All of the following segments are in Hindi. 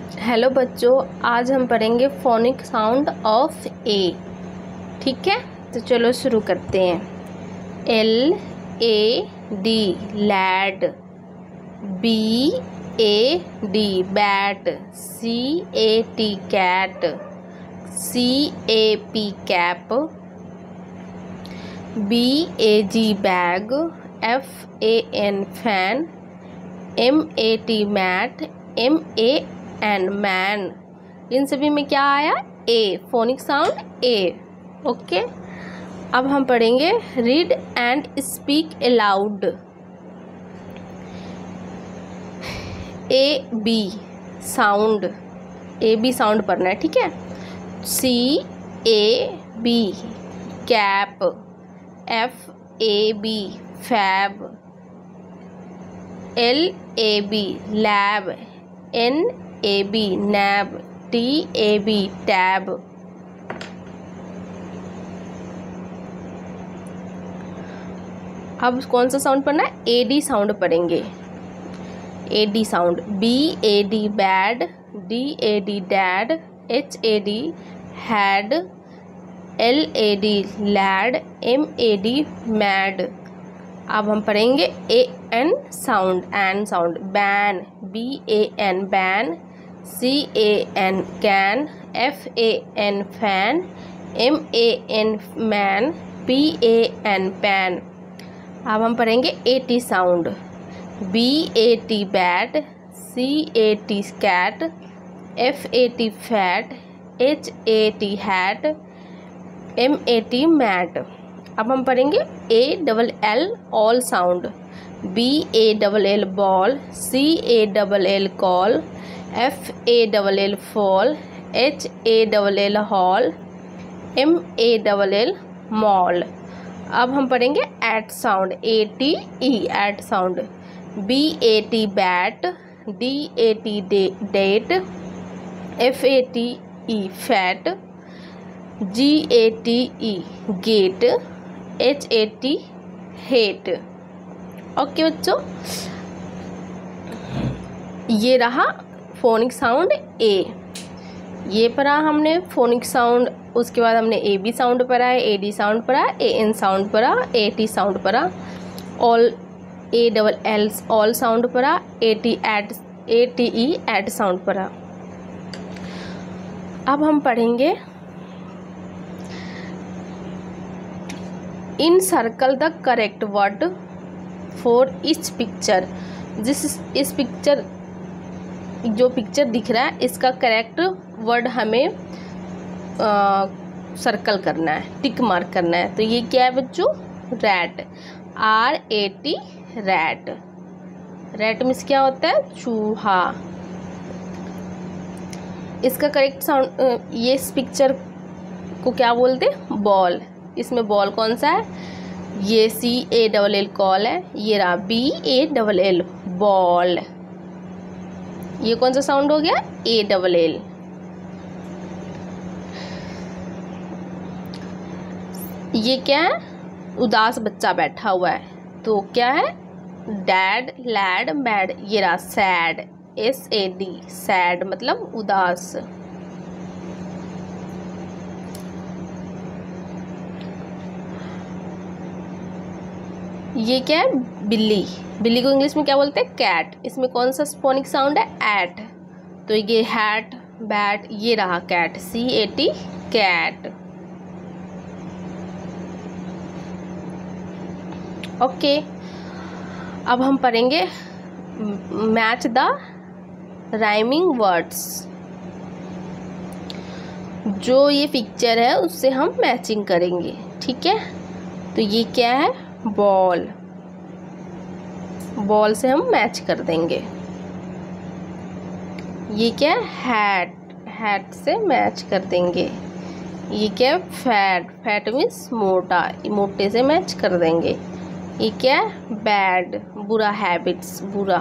हेलो बच्चों, आज हम पढ़ेंगे फोनिक साउंड ऑफ ए। ठीक है, तो चलो शुरू करते हैं। LAD lad, BAD bat, CAT cat, CAP cap, BAG bag, FAN fan, MAT mat, MAN man. इन सभी में क्या आया? A, phonic sound A. Okay, अब हम पढ़ेंगे read and speak aloud. AB sound, AB sound पढ़ना है। ठीक है। CAB cap, FAB fab, LAB lab, NAB nab, TAB tab. अब कौन सा साउंड पढ़ना है? AD साउंड पढ़ेंगे। AD sound, BAD bad, DAD dad, HAD had, LAD lad, MAD mad. अब हम पढ़ेंगे AN sound, an sound, ban, BAN ban, CAN can, FAN fan, MAN man, PAN pan. अब हम पढ़ेंगे AT sound, BAT bat, CAT cat, FAT fat, HAT hat, MAT mat. अब हम पढ़ेंगे ALL all sound, BALL ball, CALL call, FALL fall, HALL hall, MALL mall. अब हम पढ़ेंगे ate sound, ATE ate sound, BAT bat, DAT date, FATE fat, GATE gate, HAT hate. Okay बच्चों, ये रहा फोनिक साउंड ए। ये पढ़ा हमने फोनिक साउंड। उसके बाद हमने AB साउंड पढ़ा है, AD साउंड पढ़ा, AN साउंड पढ़ा, AT साउंड पढ़ा, ऑल ALL ऑल साउंड पढ़ा, ATE एट साउंड पढ़ा। अब हम पढ़ेंगे encircle the correct word for each picture. इस पिक्चर, जो पिक्चर दिख रहा है, इसका करेक्ट वर्ड हमें सर्कल करना है, टिक मार्क करना है। तो ये क्या है बच्चों? Rat, RAT rat. Rat means क्या होता है? चूहा। इसका करेक्ट साउंड, ये इस पिक्चर को क्या बोलते? बॉल। इसमें बॉल कौन सा है? ये CALL कॉल है, ये रहा BALL बॉल। ये कौन सा साउंड हो गया? ALL। ये क्या है? उदास बच्चा बैठा हुआ है, तो क्या है? Dad lad mad. ये रहा सैड, SAD सैड मतलब उदास। ये क्या है? बिल्ली। बिल्ली को इंग्लिश में क्या बोलते हैं? कैट। इसमें कौन सा फोनिक साउंड है? एट। तो ये हैट बैट, ये रहा कैट, CAT कैट। ओके, अब हम पढ़ेंगे मैच द राइमिंग वर्ड्स। जो ये पिक्चर है उससे हम मैचिंग करेंगे। ठीक है, तो ये क्या है? बॉल। बॉल से हम मैच कर देंगे। ये क्या है? हैट। हैट से मैच कर देंगे। ये क्या है? फैट। फैट मीन्स मोटा, मोटे से मैच कर देंगे। ये क्या है? बैड बुरा, हैबिट्स बुरा।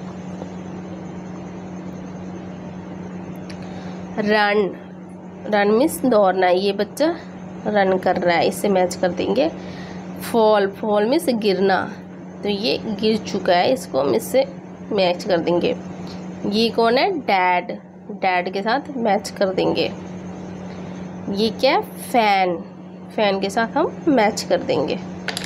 रन। रन मीन्स दौड़ना, ये बच्चा रन कर रहा है, इससे मैच कर देंगे। फॉल। फॉल मीन्स गिरना, तो ये गिर चुका है, इसको हम इससे मैच कर देंगे। ये कौन है? डैड। डैड के साथ मैच कर देंगे। ये क्या है, फैन, फैन के साथ हम मैच कर देंगे।